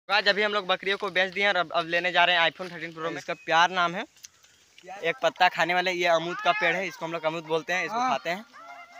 आज अभी हम लोग बकरियों को बेच दिए और अब लेने जा रहे हैं iPhone 13 Pro में। इसका प्यार नाम है। एक पत्ता खाने वाले, ये अमरूद का पेड़ है, इसको हम लोग अमरूद बोलते हैं, इसको खाते हैं।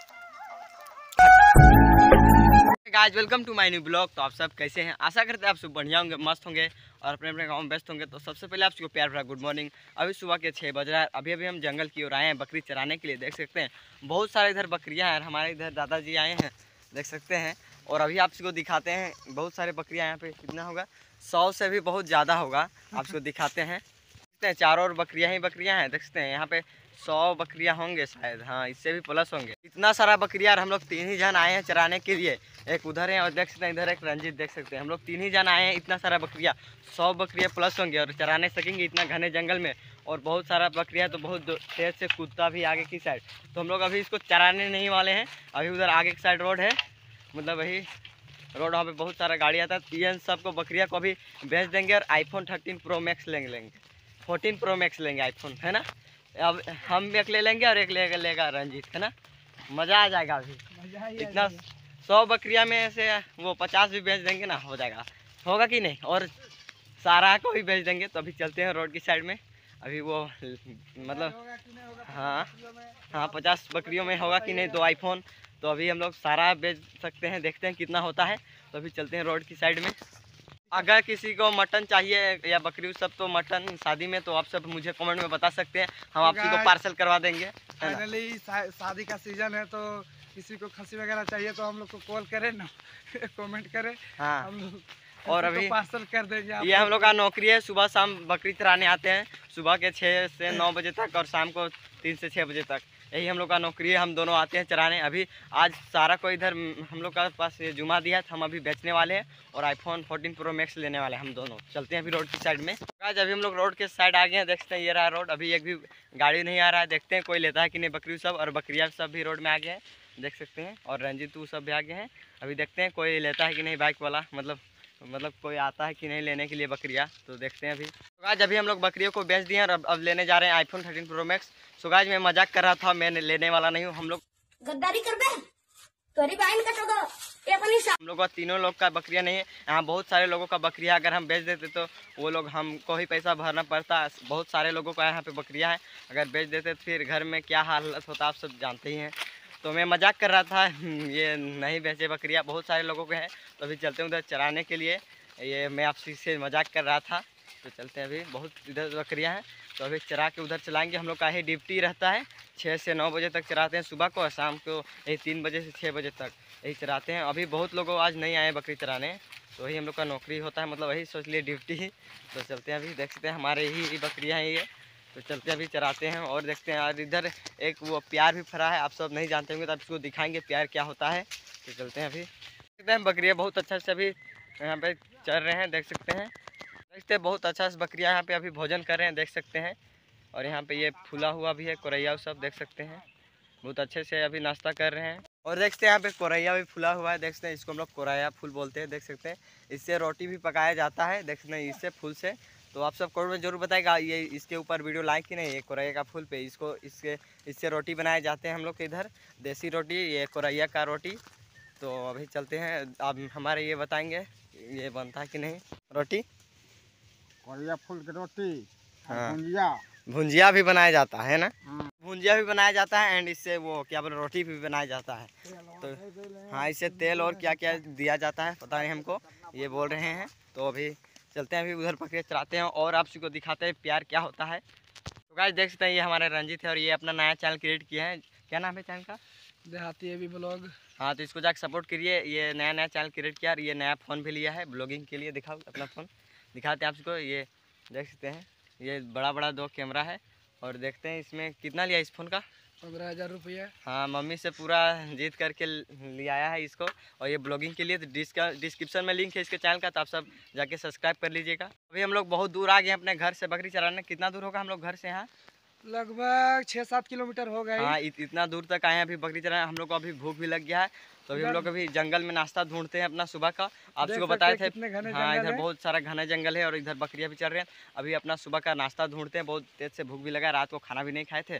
Guys welcome to my new blog. तो आप सब कैसे हैं? आशा करते हैं आप सब बढ़िया होंगे, मस्त होंगे और अपने अपने गाँव में व्यस्त होंगे। तो सबसे पहले आप सबको प्यार भरा गुड मॉर्निंग। अभी सुबह के 6 बज रहा है। अभी हम जंगल की ओर आए हैं बकरी चराने के लिए। देख सकते हैं बहुत सारे इधर बकरियाँ हैं। हमारे इधर दादाजी आए हैं, देख सकते हैं। और अभी आप सबको दिखाते हैं बहुत सारे बकरियाँ यहाँ पे। कितना होगा? 100 से भी बहुत ज़्यादा होगा। आप सबको दिखाते हैं। चारों ओर बकरियाँ ही बकरियाँ हैं, देख सकते हैं। यहाँ पे 100 बकरियाँ होंगे शायद, हाँ इससे भी प्लस होंगे। इतना सारा बकरियाँ, हम लोग 3 ही जन आए हैं चराने के लिए। एक उधर है और देख सकते हैं इधर एक रंजीत, देख सकते हैं। हम लोग 3 ही जन आए हैं। इतना सारा बकरियाँ, 100 बकरियाँ प्लस होंगे और चराने सकेंगे इतना घने जंगल में। और बहुत सारा बकरियाँ तो बहुत तेज से कूदता भी आगे की साइड। तो हम लोग अभी इसको चराने नहीं वाले हैं। अभी उधर आगे की साइड रोड है, मतलब वही रोड, वहाँ पे बहुत सारा गाड़ी आता है। इन सबको बकरियाँ को अभी बेच देंगे और iPhone 13 Pro Max लेंगे 14 Pro Max लेंगे आईफोन, है ना। अब हम एक ले लेंगे और एक लेगा रंजीत, है ना। मज़ा आ जाएगा। अभी इतना 100 बकरियाँ में से वो 50 भी बेच देंगे ना, हो जाएगा। होगा कि नहीं? और सारा को भी बेच देंगे। तो अभी चलते हैं रोड की साइड में। अभी वो मतलब हाँ हाँ 50 बकरियों में होगा कि नहीं 2 आईफोन। तो अभी हम लोग सारा बेच सकते हैं, देखते हैं कितना होता है। तो अभी चलते हैं रोड की साइड में। अगर किसी को मटन चाहिए या बकरी सब, तो मटन शादी में, तो आप सब मुझे कमेंट में बता सकते हैं। हम आप सबको पार्सल करवा देंगे। फाइनली शादी का सीजन है, तो किसी को खस्सी वगैरह चाहिए तो हम लोग को कॉल करें ना, कमेंट करें। हाँ, हम लोग और अभी पार्सल कर देंगे। ये हम लोग का नौकरी है, सुबह शाम बकरी चराने आते हैं। सुबह के 6 से 9 बजे तक और शाम को 3 से 6 बजे तक, यही हम लोग का नौकरी है। हम दोनों आते हैं चराने। अभी आज सारा को इधर हम लोग का पास ये जुमा दिया था, हम अभी बेचने वाले हैं और iPhone 14 Pro Max लेने वाले हैं हम दोनों। चलते हैं अभी रोड की साइड में। आज अभी हम लोग रोड के साइड आ गए हैं, देखते हैं ये रहा रोड। अभी एक भी गाड़ी नहीं आ रहा है, देखते हैं कोई लेता है कि नहीं बकरी सब। और बकरियाँ सब भी रोड में आ गए हैं, देख सकते हैं। और रंजीत वो सब भी आ गए हैं। अभी देखते हैं कोई लेता है कि नहीं बाइक वाला, मतलब कोई आता है कि नहीं लेने के लिए बकरियाँ। तो देखते हैं अभी। तो आज अभी हम लोग बकरियों को बेच दिए और अब लेने जा रहे हैं iPhone 13 Pro Max। So guys मैं मजाक कर रहा था, मैं लेने वाला नहीं हूँ। हम लोग गद्दारी कर बे, हम लोग का तीनों लोग का बकरियाँ नहीं है। यहाँ बहुत सारे लोगों का बकरियाँ, अगर हम बेच देते तो वो लोग हमको ही पैसा भरना पड़ता। बहुत सारे लोगों का यहाँ पे बकरियाँ हैं, अगर बेच देते तो फिर घर में क्या हालत होता आप सब जानते ही हैं। तो मैं मजाक कर रहा था, ये नहीं बेचे बकरियाँ, बहुत सारे लोगों के हैं। तो अभी चलते हैं उधर चराने के लिए। ये मैं आपसे से मजाक कर रहा था। तो चलते हैं, अभी बहुत इधर बकरियाँ हैं। तो अभी चरा के उधर चलाएंगे। हम लोग का ही ड्यूटी रहता है, 6 से 9 बजे तक चराते हैं सुबह को, और शाम को यही 3 बजे से 6 बजे तक यही चराते हैं। अभी बहुत लोग आज नहीं आए बकरी चराने, तो वही हम लोग का नौकरी होता है, मतलब वही सोच लिए ड्यूटी ही। तो चलते हैं, अभी देख सकते हैं हमारे ही बकरियाँ हैं ये। तो चलते हैं अभी चराते हैं और देखते हैं। और इधर एक वो प्यार भी फरा है, आप सब नहीं जानते होंगे तो आप इसको दिखाएंगे प्यार क्या होता है। तो चलते हैं, अभी देखते हैं। बकरियाँ बहुत अच्छा से अभी यहाँ पे चल रहे हैं, देख सकते हैं। देखते हैं बहुत अच्छा से बकरियाँ यहाँ पे अभी भोजन कर रहे हैं, देख सकते हैं। और यहाँ पे ये फूला हुआ भी है कोरैया सब, देख सकते हैं। बहुत अच्छे से अभी नाश्ता कर रहे हैं। और देखते हैं यहाँ पे कोरैया भी फूला हुआ है, देख सकते हैं। इसको हम लोग कोरैया फूल बोलते हैं, देख सकते हैं। इससे रोटी भी पकाया जाता है, देख सकते हैं, इससे फूल से। तो आप सब कमेंट में जरूर बताएगा ये इसके ऊपर वीडियो लाइक कि नहीं। ये कोरैया का फूल पे इससे रोटी बनाए जाते हैं हम लोग के इधर, देसी रोटी, ये कोरैया का रोटी। तो अभी चलते हैं, अब हमारे ये बताएंगे ये बनता है कि नहीं रोटी। कोरिया फूल की रोटी, हाँ, भुंजिया भुंजिया भी बनाया जाता है ना। भुंजिया भी बनाया जाता है एंड इससे वो क्या बोले रोटी भी बनाया जाता है। तो हाँ, इससे तेल और क्या क्या दिया जाता है पता नहीं हमको, ये बोल रहे हैं। तो अभी चलते हैं, अभी उधर पकड़े चलाते हैं और आप सबको दिखाते हैं प्यार क्या होता है। तो गाइस देख सकते हैं ये हमारे रंजीत है और ये अपना नया चैनल क्रिएट किया है। क्या नाम है चैनल का? देहाती अभी ब्लॉग। हाँ, तो इसको जाकर सपोर्ट करिए। ये नया चैनल क्रिएट किया और ये नया फ़ोन भी लिया है ब्लॉगिंग के लिए। दिखाओ अपना फ़ोन, दिखाते हैं आप सबको। ये देख सकते हैं, ये बड़ा 2 कैमरा है। और देखते हैं इसमें कितना लिया इस फ़ोन का। 15,000 रुपया। हाँ, मम्मी से पूरा जीत करके ले आया है इसको। और ये ब्लॉगिंग के लिए, तो डिस्क्रिप्शन में लिंक है इसके चैनल का, तो आप सब जाके सब्सक्राइब कर लीजिएगा। अभी हम लोग बहुत दूर आ गए अपने घर से बकरी चराने। कितना दूर होगा हम लोग घर से यहाँ? लगभग 6-7 किलोमीटर हो गए। हाँ, इतना दूर तक आए हैं अभी बकरी चराने। हम लोग को अभी भूख भी लग गया है, तो अभी हम लोग अभी जंगल में नाश्ता ढूंढते हैं अपना सुबह का। आप सबको बताए थे। हाँ, इधर बहुत सारा घना जंगल है और इधर बकरियाँ भी चल रहे हैं। अभी अपना सुबह का नाश्ता ढूंढते हैं, बहुत तेज से भूख भी लगा, रात को खाना भी नहीं खाए थे।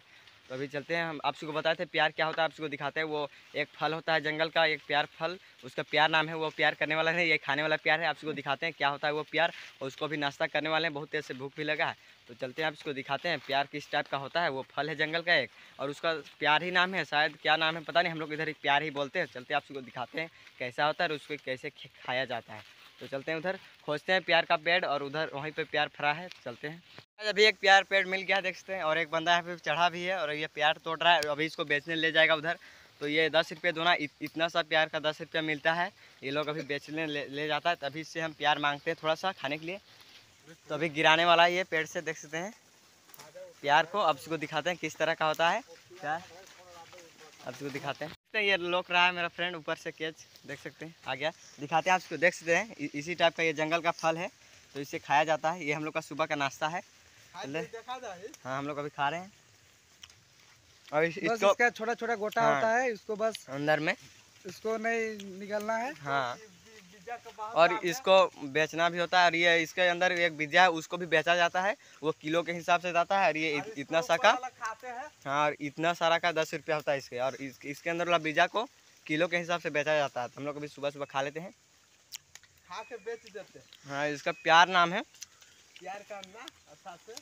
तो अभी चलते हैं। हम आपको बताए थे प्यार क्या होता है, आपको दिखाते हैं। वो एक फल होता है जंगल का, एक प्यार फल, उसका प्यार नाम है। वो प्यार करने वाला है, ये खाने वाला प्यार है। आपको दिखाते हैं क्या होता है वो प्यार, और उसको भी नाश्ता करने वाले हैं। बहुत तेज से भूख भी लगा है, तो चलते हैं आपको दिखाते हैं प्यार किस टाइप का होता है। वो फल है जंगल का एक, और उसका प्यार ही नाम है, शायद क्या नाम है पता नहीं, हम लोग इधर प्यार ही बोलते हैं। चलते हैं आपको दिखाते हैं कैसा होता है और उसको कैसे खाया जाता है। तो चलते हैं उधर खोजते हैं प्यार का पेड़, और उधर वहीं पे प्यार फरा है। चलते हैं। अभी एक प्यार पेड़ मिल गया देख सकते हैं, और एक बंदा यहाँ पे चढ़ा भी है और ये प्यार तोड़ रहा है। अभी इसको बेचने ले जाएगा उधर। तो ये 10 रुपये दोना, इतना सा प्यार का 10 रुपया मिलता है। ये लोग अभी बेचने ले जाता है, तभी इससे हम प्यार मांगते हैं थोड़ा सा खाने के लिए। तो अभी गिराने वाला है ये पेड़ से, देख सकते हैं प्यार को। अब इसको दिखाते हैं किस तरह का होता है प्यार, अब इसको दिखाते हैं। ये लोक रहा है मेरा फ्रेंड, ऊपर से कैच देख सकते हैं आ गया। दिखाते हैं आपको, देख सकते हैं इसी टाइप का ये जंगल का फल है, तो इसे खाया जाता है। ये हम लोग का सुबह का नाश्ता है। हाँ, हम लोग अभी खा रहे हैं। और इसको इसका छोटा छोटा गोटा हाँ, होता है, इसको बस अंदर में इसको नहीं निकलना है। हाँ, और इसको बेचना भी होता है। और ये इसके अंदर एक बीजा है, उसको भी बेचा जाता है, वो किलो के हिसाब से जाता है। और ये इतना सा का हाँ, और इतना सारा का 10 रुपया होता है इसके। और इसके अंदर वाला बीजा को किलो के हिसाब से बेचा जाता है। तो हम लोग अभी सुबह सुबह खा लेते हैं, खा के बेच देते हैं। हाँ, इसका प्यार नाम है। प्यार करना अच्छा से।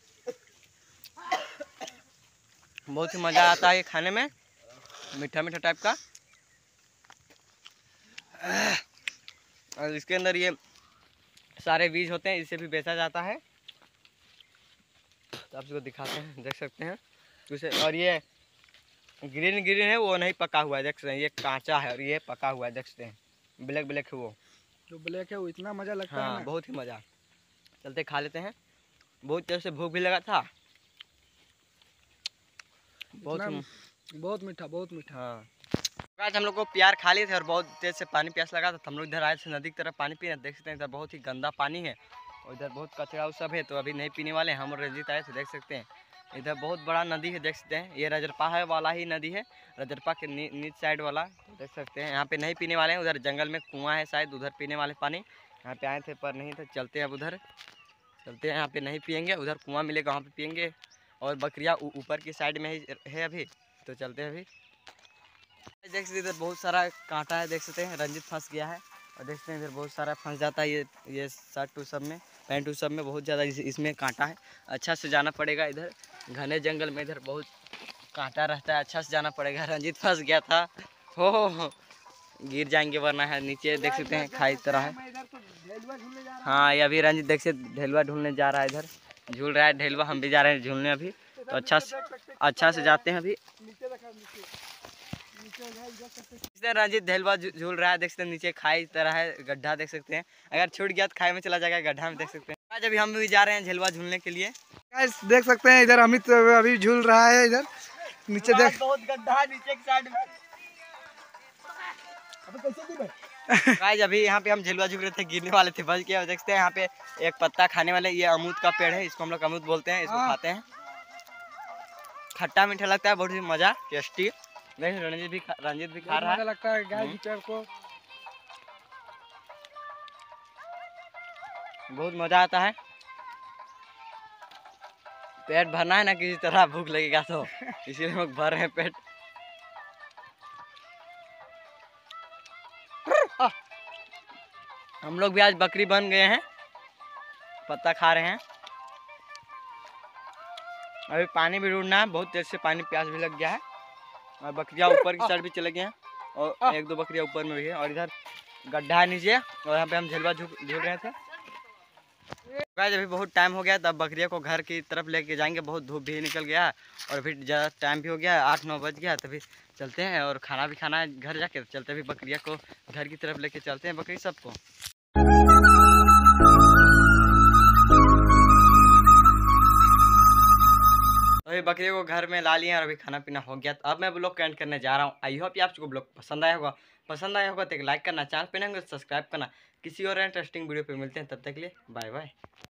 बहुत ही मज़ा आता है ये खाने में, मीठा मीठा टाइप का। और इसके अंदर ये सारे बीज होते हैं, इसे भी बेचा जाता है। तो आप इसको दिखाते हैं, देख सकते हैं उसे। और ये ग्रीन ग्रीन है, वो नहीं पका हुआ है, देख सकते हैं। ये कांचा है और ये पका हुआ है, देख सकते हैं ब्लैक ब्लैक है वो। जो ब्लैक है वो इतना मजा लगता है हाँ, ना। बहुत ही मज़ा। चलते खा लेते हैं, बहुत देर से भूख भी लगा था। बहुत मीठा, बहुत मीठा। हाँ, आज हम लोग को प्यार खा लिए थे और बहुत तेज से पानी प्यास लगा था। तो हम लोग इधर आए थे नदी की तरफ पानी पीने। देख सकते हैं इधर बहुत ही गंदा पानी है, और इधर बहुत कचरा वो सब है, तो अभी नहीं पीने वाले। हम और रंजीत आए थे, देख सकते हैं इधर बहुत बड़ा नदी है, देख सकते हैं। ये रजरपा है वाला ही नदी है, रजरपा के नीच साइड वाला। तो देख सकते हैं यहाँ पे नहीं पीने वाले हैं, उधर जंगल में कुआं है शायद, उधर पीने वाले पानी। यहाँ पे आए थे पर नहीं थे, चलते हैं अब उधर। चलते हैं, यहाँ पे नहीं पियेंगे, उधर कुआं मिलेगा वहाँ पे पियेंगे। और बकरियाँ ऊपर की साइड में ही है अभी, तो चलते हैं अभी। देख सकते हैं इधर बहुत सारा कांटा है, देख सकते हैं रंजीत फंस गया है। और देख सकते हैं इधर बहुत सारा फंस जाता है ये शर्ट टू सब में, पैंट टू सब में बहुत ज़्यादा इसमें कांटा है। अच्छा से जाना पड़ेगा, इधर घने जंगल में इधर बहुत कांटा रहता है, अच्छा से जाना पड़ेगा। रंजीत फंस गया था, हो गिर जाएंगे वरना है नीचे, देख सकते हैं खाई तरह है। हाँ, ये अभी रंजीत देख सकते ढेलवा ढूंढने जा रहा है, इधर झूल रहा है ढेलवा। हम भी जा रहे हैं झूलने अभी, तो अच्छा से जाते हैं अभी। इसलिए रंजीत ढेलवा झूल रहा है, देख सकते हैं नीचे खाई तरह है, गड्ढा देख सकते हैं। अगर छूट गया तो खाई में चला जाएगा, गड्ढा में, देख सकते हैं। आज अभी हम भी जा रहे हैं झेलवा झूलने के लिए। गाइस देख सकते हैं इधर अमित अभी झूल रहा है, इधर नीचे देख। बहुत गड्ढा है नीचे की साइड में। गाइस अभी यहाँ पे हम झेलवा झूल रहे थे, गिरने वाले थे, बच गए। देखते हैं यहाँ पे एक पत्ता खाने वाले, ये अमरूद का पेड़ है, इसको हम लोग अमरूद बोलते हैं। इसको खाते हैं, खट्टा मीठा लगता है, बहुत ही मजा, टेस्टी। रंजीत भी खा रहा है, लगता है गाय पेड़ को, बहुत मजा आता है। पेट भरना है ना किसी तरह, भूख लगेगा तो इसीलिए हम लोग भर रहे हैं पेट। हम लोग भी आज बकरी बन गए हैं, पत्ता खा रहे हैं। अभी पानी भी ढूंढना है, बहुत तेज से पानी प्यास भी लग गया है। और बकरियाँ ऊपर की साइड भी चले गए हैं, और एक दो बकरियाँ ऊपर में भी है। और इधर गड्ढा है नीचे, और यहाँ पे हम झेलवा झूल रहे थे। गाइस अभी बहुत टाइम हो गया, तब बकरियों को घर की तरफ लेके जाएंगे। बहुत धूप भी निकल गया है, और फिर ज़्यादा टाइम भी हो गया है, 8-9 बज गया। तभी चलते हैं और खाना भी खाना है घर जाके। चलते भी बकरियों को घर की तरफ लेके चलते हैं, बकरी सबको। अभी बकरियों को घर में ला लिए और अभी खाना पीना हो गया। तो अब मैं ब्लॉग एंड करने जा रहा हूँ। आई होप आपको ब्लॉग पसंद आया होगा तो एक लाइक करना, चैनल पे नहीं होगा तो सब्सक्राइब करना। किसी और इंटरेस्टिंग वीडियो पे मिलते हैं, तब तक के लिए बाय बाय।